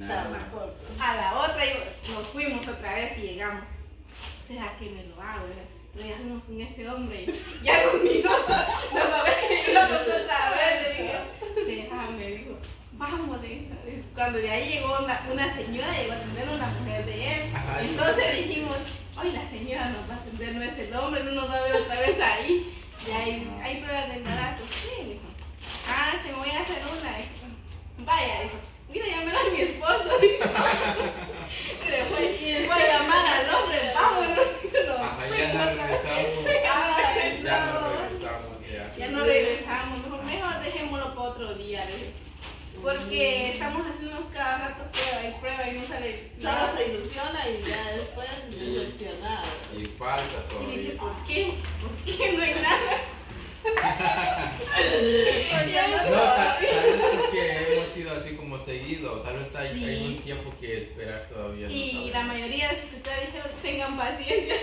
A la otra nos fuimos otra vez y llegamos. ¿Será que me lo hago? Pero ya fuimos con ese hombre. Ya nos miró. Nos va a ver que íbamos otra vez. Le dije, será, me dijo, vamos. Cuando de ahí llegó una señora, llegó a atender una mujer de él. Ajá, entonces dijimos, hoy la señora nos va a atender, no es el hombre, no nos va a ver otra vez ahí. Y hay pruebas de embarazo. Sí, dijo. Ah, te voy a hacer una. Dijo. Vaya, dijo. Mira, llamar a mi esposo. Dijo. Se fue. Voy a llamar al hombre. Vámonos. Ya no regresamos. Ya no regresamos. Mejor dejémoslo para otro día. Porque estamos haciendo cada rato prueba y no sale. Solo se ilusiona y ya después decepcionado. Y falta todavía. Y dice, ¿por qué? ¿Por qué no hay nada? No, tal vez porque hemos sido así como seguido, tal vez hay un tiempo que esperar todavía. Y la mayoría de suscriptores dijeron tengan paciencia.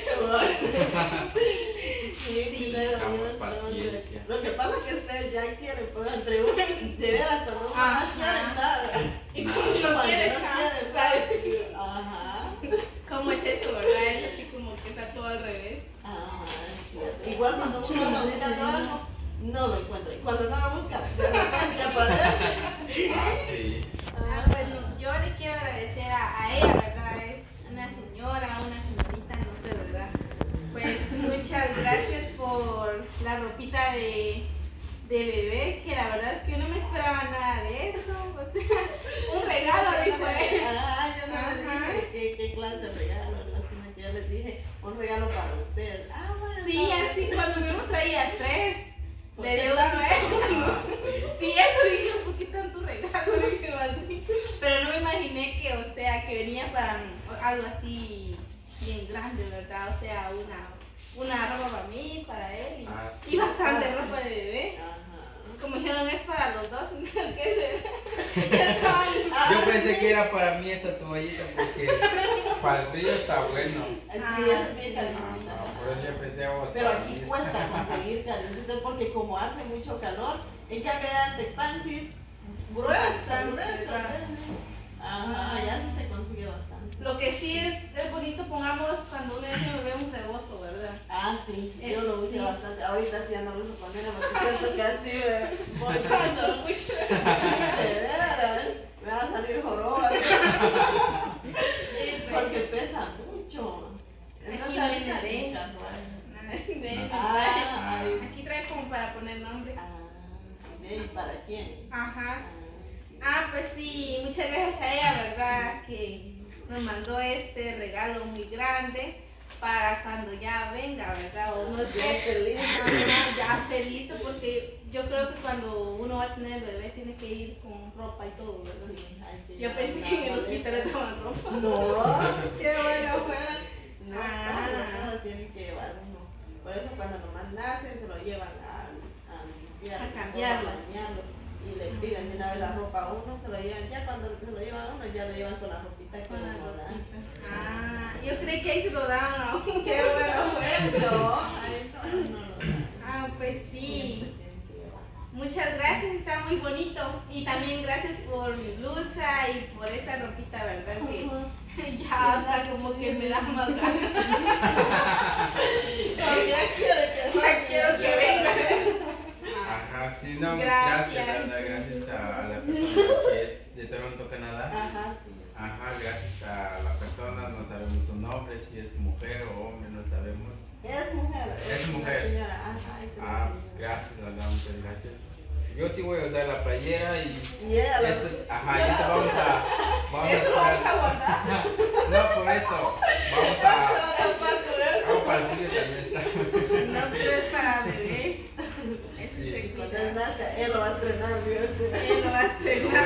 Sí, tengamos paciencia. Lo que pasa es que ustedes ya quieren, pero entre uno de ver hasta no más quieren nada. Y como no quieren, ¿sabes? Ajá. ¿Cómo es eso, verdad? Es así como que está todo al revés. Ajá, igual cuando uno anda buscando algo, no lo encuentra. Y cuando no lo busca, de repente aparece. Sí. Bueno, yo le quiero agradecer a ella, ¿verdad? Es una señora, una señorita, no sé, ¿verdad? Pues muchas gracias por la ropita de bebé, que la verdad es que yo no me esperaba nada de eso. O sea, un regalo, dijo ella. Yo no les dije qué clase de regalo, que yo les dije, un regalo para ustedes. Bueno, sí, así cuando me traía 3, le dio uno a él. Sí, eso dije, ¿por qué tanto regalo? Dije así. Pero no me imaginé que, o sea, que venía para algo así bien grande, ¿verdad? O sea, una ropa para mí, para él y bastante ropa de bebé. Como dijeron, es para los dos, entonces, ¿qué será? Yo pensé que era para mí esa toallita porque para el frío está bueno. Sí, así calientita. Por eso yo pensé pero aquí cuesta conseguir calientito porque como hace mucho calor, en cambio ya te pansis gruesa. Ajá, ya sí se consigue bastante. Lo que sí es bonito, pongamos, cuando uno tiene bebé un rebozo, ¿verdad? Ah, sí, yo lo uso bastante. Ahorita sí ya no lo uso con él, porque siento que así de veras, me va a salir joroba. Porque pesa mucho. Aquí no viene aquí trae como para poner nombre. ¿Y para quién? Ajá. Pues sí, muchas gracias a ella, ¿verdad? Que nos mandó este regalo muy grande para cuando ya venga, ¿verdad? O no sé, ya esté listo, porque yo creo que cuando uno va a tener el bebé tiene que ir con ropa y todo, ¿verdad? Sí, yo pensé que en el hospital le daban ropa. No. Qué bueno fuera. No, tienen que llevar uno. Por eso cuando nomás nacen se lo llevan a limpiar, a cambiarlo. Y le piden de una vez la ropa a uno, se lo llevan, ya cuando se lo llevan a uno, ya lo llevan con la ropita que uno da. Yo creí que ahí se lo daban a uno. Qué bueno. No. Pues sí. Muchas gracias, está muy bonito. Y también gracias por mi blusa y por esta ropita, ¿verdad? Que ya hasta como que me da más ganas. Ya quiero que venga. Ajá, sí, no, gracias, la verdad, gracias a la persona que es de Toronto, Canadá. Ajá, sí. Ajá, gracias a la persona, no sabemos su nombre, si es mujer o hombre, no sabemos. Es mujer. Es mujer. Ajá, pues gracias, la verdad, muchas gracias. Yo sí voy a usar la playera y vamos a guardar. No, por eso. Vamos para el frío también está. No, pero es para bebé. Sí. Él lo va a estrenar, Él lo va a estrenar.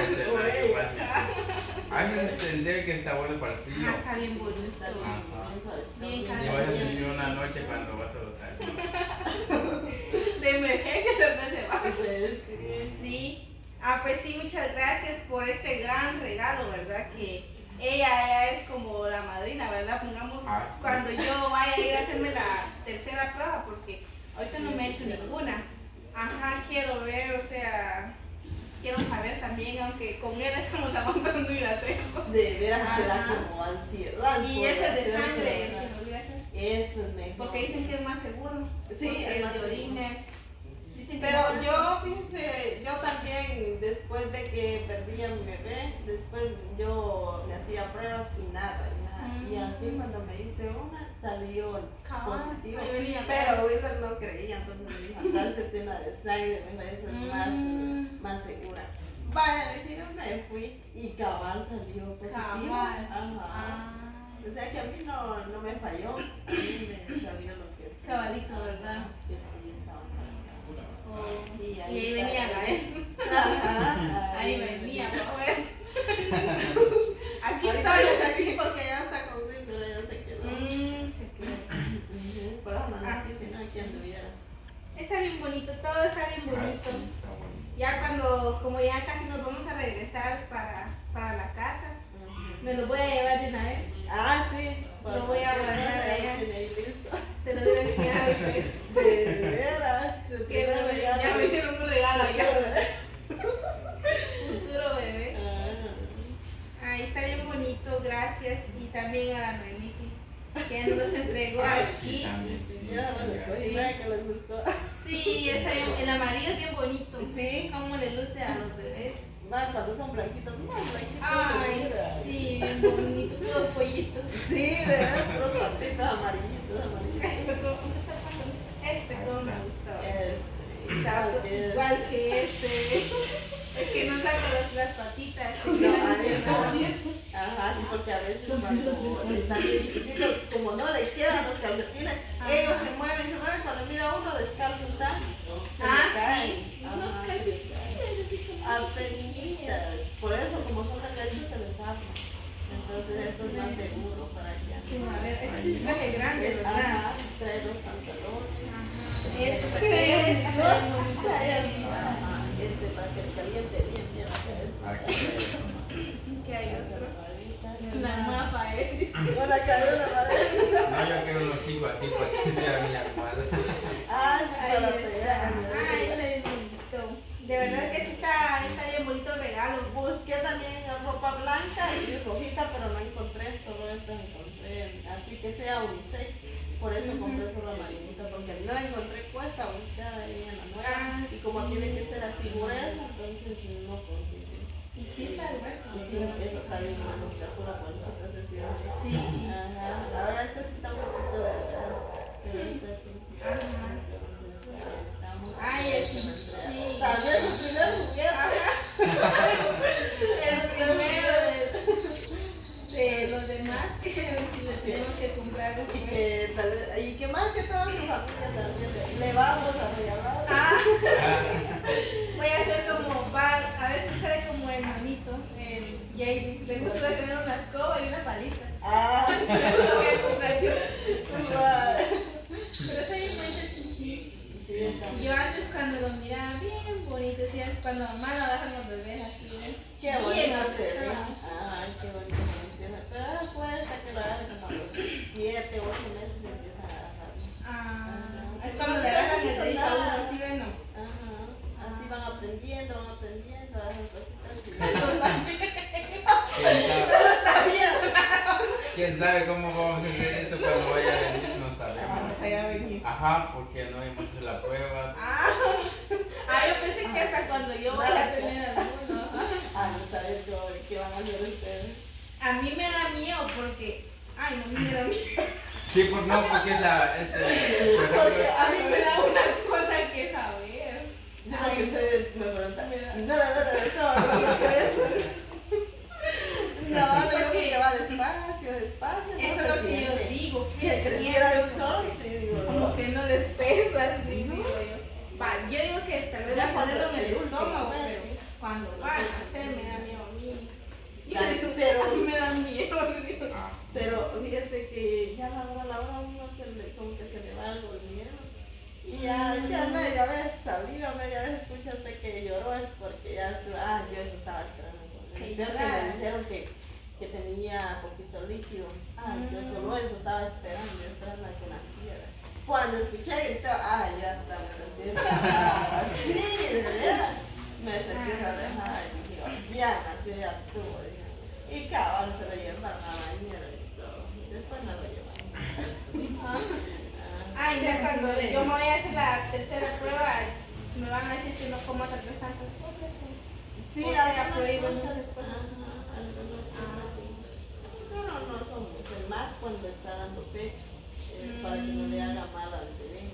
Ay, en serio que está bueno para el frío. Está bien bonito. Y vas a sentir una noche cuando vas a usar. De emergencia también se va. Sí. Pues sí, muchas gracias por este gran regalo, ¿verdad? Que ella es como la madrina, ¿verdad? Pongamos, cuando yo vaya a ir a hacerme la tercera prueba, porque ahorita no me he hecho ninguna. Ajá, quiero ver, o sea, quiero saber también, aunque con él estamos aguantando ir a hacerlo. de veras te da como ansiedad. Y ese de sangre, eso es mejor. porque dicen que es más seguro. Sí, el de orina es. Pero yo, fíjense, yo también, después de que perdí a mi bebé, después yo me hacía pruebas y nada. Y al fin cuando me hice una, salió positivo. Pero Wilder no creía, entonces me dijo, andárse una de sangre, me parece más segura. Vaya, yo me fui y cabal salió positivo. Ajá. O sea que a mí no me falló, a mí me salió lo que es. Cabalito, ¿verdad? Que sí, estaba embarazada. Y ahí venía Gael. Ahí venía, a ver. Aquí Ahorita está. aquí porque ya está con Wilder, ya se quedó. Se quedó. Por eso no aquí, si no aquí anduviera. Está bien bonito, todo está bien bonito. Ya cuando, como ya casi nos vamos a regresar para la casa, me lo voy a llevar de una vez. Ah, sí. Lo voy a guardar allá. Se lo voy a enseñar a usted. De veras. Ya me dieron un regalo ya. Futuro bebé. Ahí está bien bonito, gracias. Y también a la Noemiki, que nos entregó aquí. Que les gustó. Sí, está bien, el amarillo es bien bonito. Sí. Cómo le luce a los bebés. Más cuando son blanquitos, más blanquitos. Ay, sí, bien bonito, todos pollitos. Sí, de verdad, puros patitos amarillitos. Este como me gustó. Igual que este. Es que no saco las patitas. Ajá, sí, porque a veces cuando están bien chiquititos, como no le quedan los calcetines, ellos se mueven, cuando mira uno descalzo está, se le caen. Sí, unos calcetines así como apenitas. Por eso, como son delgaditos, se les arma. Entonces esto es más seguro para allá. Sí, a ver, este es un traje grande, ¿verdad? Ajá, trae los pantalones. Este es Ajá, para que el caliente bien. ¿Qué hay otro? Una mapa, Una cadena para No, yo quiero unos 5 así para que sea mi almohada. Ah, sí, para pegar. Ay, está bien bonito. De verdad que sí está bien bonito el regalo. Busqué también ropa blanca y rojita, pero no encontré, solo esta encontré. Así que sea unisex. Por eso compré solo amarillita, porque no encontré cuesta buscar ahí en la nueva. Y como tiene que ser así gruesa, entonces no consigo. Y sí está grueso. Sí, eso está bien, una musculatura conchita, sí. Ajá, la verdad es que sí está un poquito de verdad. Pero esta sí. Ay, eso sí. También el primer juguete. El primero de los demás que les tenemos que comprar. Y que más que todo su familia también le vamos a regalar. Voy a hacer como a ver si sale como el manito, el Jaden. Le gusta tener una escoba y una palita. Lo voy a comprar yo. Pero está bien bonito el chichi. Sí, yo antes cuando lo miraba bien bonito, decía cuando mamá lo dejan los bebés así, qué bonito se ve. Ay, qué bonito. Pero ahora puede estar que lo hagan como a los 7, 8 meses y empiezan a agarrar. Es cuando le agarran el dedito a uno, ¿sí ven? Así van aprendiendo, hacen cositas. Solo está bien. ¿Quién sabe cómo vamos a hacer eso cuando vaya a venir? No sabemos. Ajá, porque no hemos hecho la prueba. Yo pensé que hasta cuando yo vaya a tener alguno. No sabes qué van a hacer ustedes. A mí me da miedo porque. Ay, no, a mí me da miedo. Sí, pues no, porque Porque a mí me da una cosa que saber. Sí, porque ustedes me preguntan, no, porque va despacio. Eso es lo que yo digo. Que creciera un sol, sí, digo. Como que no les pesa, así, digo yo. Yo digo que tal vez ponerlo en el estómago, pero cuando va a nacer me da miedo a mí. Pero a mí me da miedo. Pero fíjese que ya la hora uno como que se le va algo el miedo. Y ya media vez salió, media vez escucha usted que lloró, es porque ya, yo eso estaba esperando. Me dijeron que tenía poquito líquido. Yo solo eso estaba esperando, a que naciera. Cuando escuché gritó, ya está, me sentí. Sí, de verdad. Me sentí relajada y dije, ya nació, ya estuvo. Y cabal, cuando yo me voy a hacer la tercera prueba, me van a decir que no coma tantas cosas. Sí, o sea, prohíben muchas cosas. Pero no son muchas, más cuando está dando pecho, para que no le haga mal al bebé.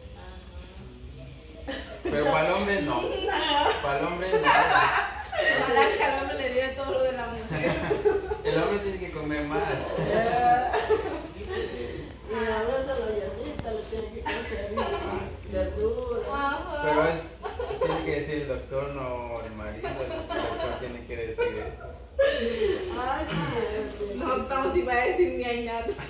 Pero para el hombre no. Para el hombre no. Ojalá que al hombre le diera todo lo de la mujer. El hombre tiene que comer más. Y ahora solo yacita le tiene que comer verduras. Pero tiene que decir el doctor, no el marido. El doctor tiene que decir eso. Ay, sí, No estamos iba a decir ni hay nada. es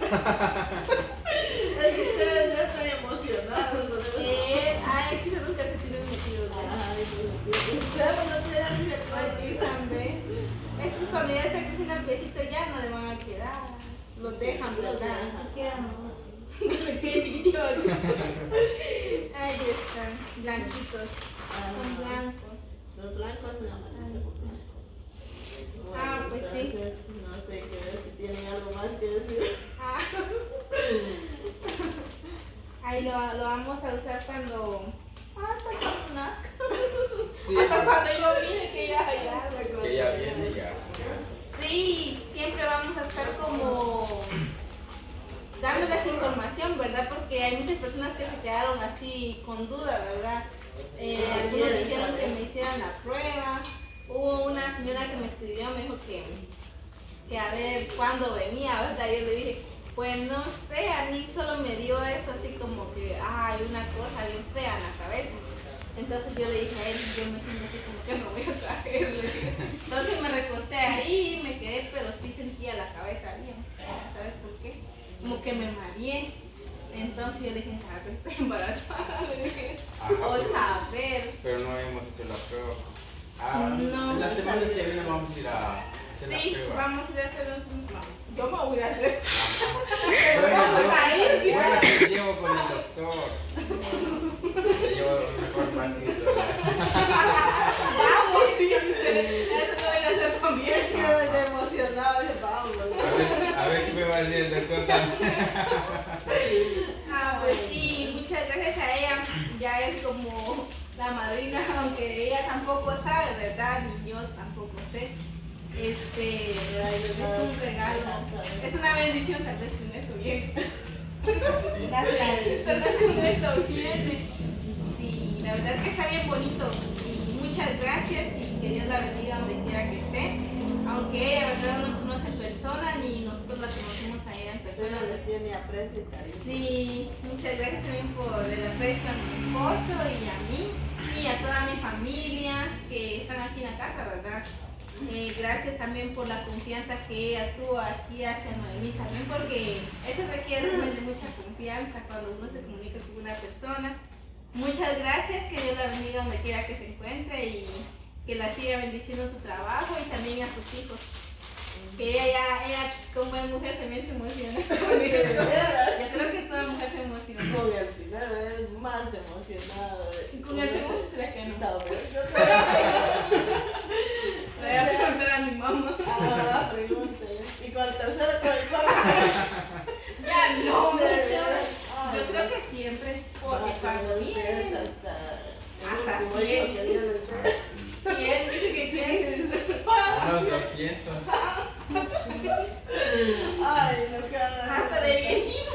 que ustedes ya están emocionados. Ay, es que se nunca se tienen metidos. Ustedes no tienen ni el Es que cuando ya se crecen al besito ya no le van a quedar. Los dejan, ¿verdad? Qué chiquitos. Ahí están, blanquitos. Son blancos. Los blancos me amarillos. Pues sí. No sé qué ver si tienen algo más que decir. Ahí lo vamos a usar cuando. Hasta cuando nazca. Sí, Hasta cuando yo mire que ya. que ya viene ya. Sí, siempre vamos a estar como dándoles información, ¿verdad? Porque hay muchas personas que se quedaron así con duda, ¿verdad? Algunos me dijeron que me hicieran la prueba. Hubo una señora que me escribió, me dijo que a ver cuándo venía, ¿verdad? Yo le dije, pues no sé, a mí solo me dio eso así como que, hay una cosa bien fea en la cabeza. Entonces yo le dije a él, yo me siento así como que me voy a caer. Entonces me recosté ahí, me quedé, pero sí sentía la cabeza bien fea, ¿sabes por qué? Como que me mareé. Entonces yo le dije, a ver, estoy embarazada, le dije, o saber. Pero no hemos hecho la prueba. No, en las semanas que vienen vamos a ir a hacer la sí, prueba. vamos a ir a hacernos un plan. Yo me voy a hacer. Bueno, vamos a ir. bueno, te llevo con el doctor. Te llevo mejor más que eso. Vamos, sí, eso lo voy a hacer también. Quedé emocionado de Pablo. A ver qué me va a decir el doctor también. Pues sí, muchas gracias a ella. Ya es como la madrina, aunque ella tampoco sabe, ¿verdad? Ni yo tampoco sé. Es un regalo. Es una bendición tal vez tener esto bien. Tal vez con esto viene. Sí, la verdad es que está bien bonito. Y muchas gracias y que Dios la bendiga donde quiera que esté. Aunque ella, ¿verdad? No nos conoce en persona ni nosotros la conocemos a ella en persona. Pero les tiene aprecio y cariño. Sí, muchas gracias también por el aprecio a mi esposo y a mí y a toda mi familia que están aquí en la casa, ¿verdad? Gracias también por la confianza que ella tuvo aquí hacia Noemí también, porque eso requiere realmente mucha confianza cuando uno se comunica con una persona. Muchas gracias, que Dios la bendiga donde quiera que se encuentre y que la siga bendiciendo su trabajo y también a sus hijos. Que ella como es mujer también se emociona. Yo creo que toda mujer se emociona. Con el primero es más emocionado. Con el segundo será que no. Le voy a preguntar a mi mamá. Pregúntale. Y con el tercero, con el cuarto. Ya no, yo creo que siempre, porque cuando viene hasta 100. 100, dice que 100. Unos 200. Ay, no queda. Hasta de viejito.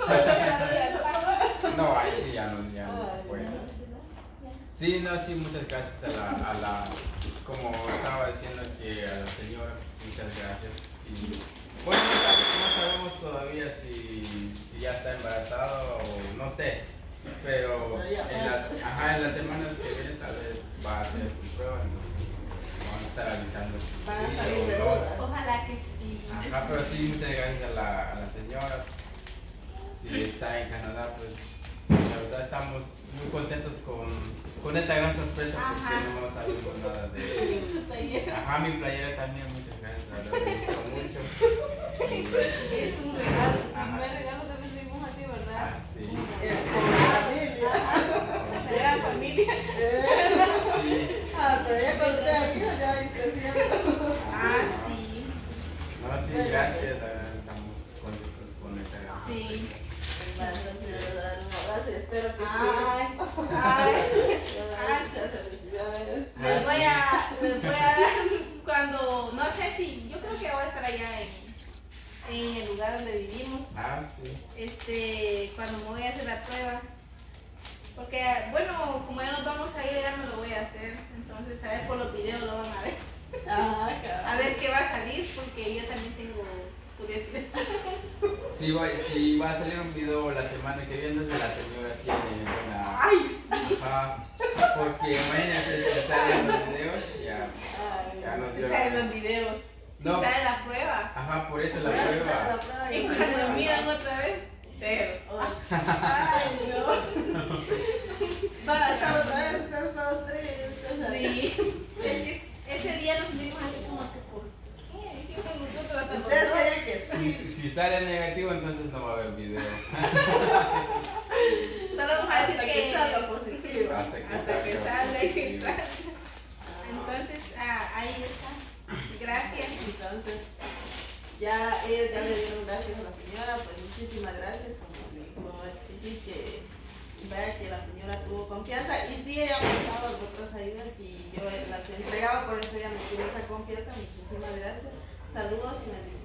No, ahí sí ya no puedo. Sí, no, sí, muchas gracias a la como estaba diciendo que a la señora, muchas gracias. Y bueno, no sabemos todavía si ya está embarazada o no sé, pero en las semanas que vienen tal vez va a hacer su prueba, entonces vamos a estar avisando si sí o no. Ojalá que sí. Ajá, pero sí, muchas gracias a la señora. Si está en Canadá, pues la verdad estamos muy contentos con esta gran sorpresa porque no sabemos nada de Ajá, mi playera también, muchas gracias, la verdad me gustó mucho. Es un regalo, el primer regalo que recibimos a ti, ¿verdad? Sí. Con la familia. La familia. Sí. Pero ya conté aquí, ya impresionante. Sí. No, sí, gracias, la verdad estamos contentos con esta gran Sí. Gracias. espero que Ay, sí. Muchas felicidades. les voy a dar cuando, no sé si, yo creo que voy a estar allá en el lugar donde vivimos, Ah, sí. cuando me voy a hacer la prueba. Porque, bueno, como ya nos vamos a ir, ya me lo voy a hacer. Entonces, a ver, por los videos lo van a ver. A ver qué va a salir, porque yo también tengo curiosidad. Si va a salir un video la semana que viene, entonces la señora tiene una... ¡Ay, sí! Ajá, porque imagínate si salen los videos, ya nos dio Salen los videos. No. Si sale la prueba. Ajá, por eso la prueba. Y cuando miran otra vez, cero. Ay, no. Va a estar otra vez, ustedes todos tres. Sí. Es que ese día nos vimos así como que, ¿por qué? Dijimos nosotros hasta Ustedes nosotros. querían que sí. Si sale negativo, entonces no va a haber video. Solo vamos a decir Hasta que salga positivo. hasta que salga y que salga. Entonces, ahí está. Gracias. Entonces, ya ellos ya le dieron gracias a la señora, pues muchísimas gracias, como le dijo Chiqui, que vea que la señora tuvo confianza y sí, ella me ha dado otras ayudas y yo las he entregado, por eso ella me tiene esa confianza. Muchísimas gracias. Saludos y bendiciones.